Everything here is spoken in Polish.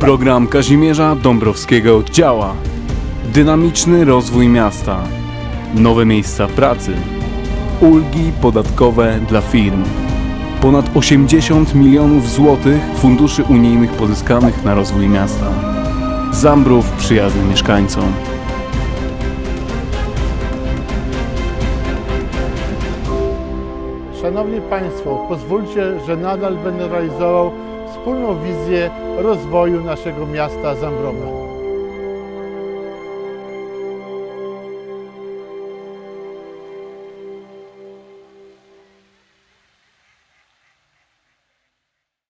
Program Kazimierza Dąbrowskiego działa. Dynamiczny rozwój miasta, nowe miejsca pracy, ulgi podatkowe dla firm, ponad 80 milionów złotych funduszy unijnych pozyskanych na rozwój miasta. Zambrów przyjazny mieszkańcom. Szanowni Państwo, pozwólcie, że nadal będę realizował wspólną wizję rozwoju naszego miasta Zambrowa.